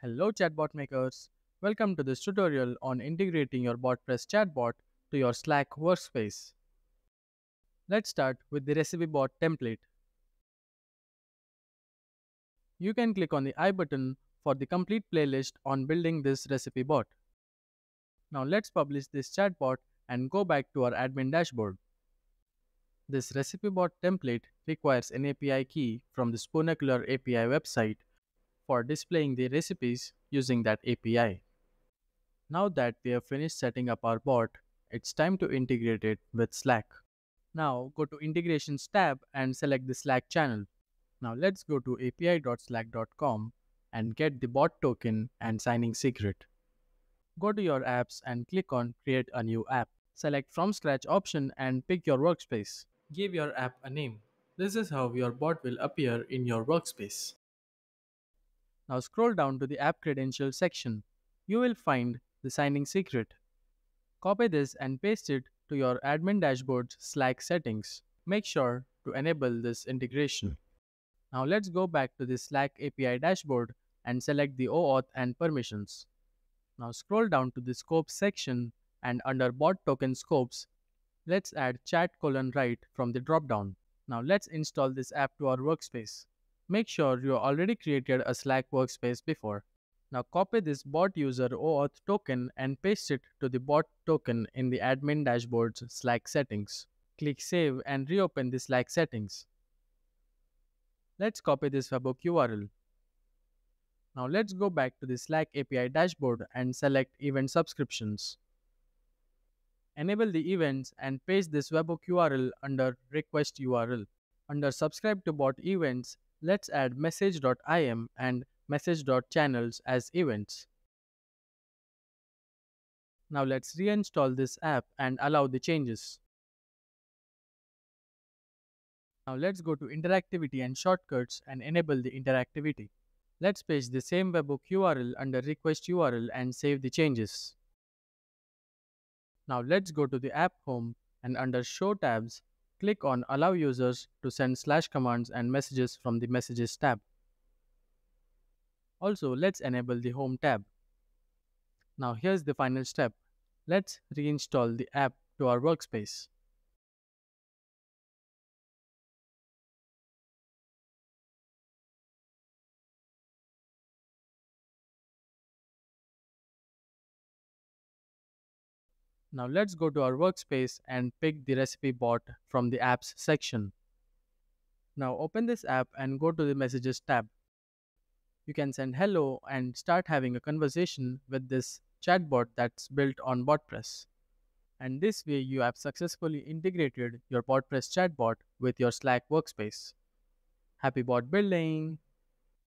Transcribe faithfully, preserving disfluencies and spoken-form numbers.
Hello chatbot makers. Welcome to this tutorial on integrating your Botpress chatbot to your Slack workspace. Let's start with the recipe bot template. You can click on the I button for the complete playlist on building this recipe bot. Now let's publish this chatbot and go back to our admin dashboard. This recipe bot template requires an A P I key from the Spoonacular A P I website for displaying the recipes using that A P I. Now that we have finished setting up our bot, it's time to integrate it with Slack. Now go to Integrations tab and select the Slack channel. Now let's go to A P I dot slack dot com and get the bot token and signing secret. Go to your apps and click on Create a new app. Select From Scratch option and pick your workspace. Give your app a name. This is how your bot will appear in your workspace. Now scroll down to the app credentials section. You will find the signing secret. Copy this and paste it to your admin dashboard's Slack settings. Make sure to enable this integration. Now let's go back to the Slack A P I dashboard and select the OAuth and permissions. Now scroll down to the Scopes section and under Bot Token Scopes, let's add chat colon write from the dropdown. Now let's install this app to our workspace. Make sure you already created a Slack workspace before. Now copy this bot user OAuth token and paste it to the bot token in the admin dashboard's Slack settings. Click Save and reopen the Slack settings. Let's copy this webhook U R L. Now let's go back to the Slack A P I dashboard and select Event Subscriptions. Enable the events and paste this webhook U R L under Request U R L. Under Subscribe to Bot Events, let's add message dot I M and message dot channels as events. Now let's reinstall this app and allow the changes. Now let's go to Interactivity and Shortcuts and enable the interactivity. Let's paste the same webhook U R L under Request U R L and save the changes. Now let's go to the app home and under Show tabs, click on Allow users to send slash commands and messages from the Messages tab. Also, let's enable the Home tab. Now here's the final step. Let's reinstall the app to our workspace. Now let's go to our workspace and pick the recipe bot from the apps section. Now open this app and go to the Messages tab. You can send hello and start having a conversation with this chatbot that's built on Botpress. And this way you have successfully integrated your Botpress chatbot with your Slack workspace. Happy bot building!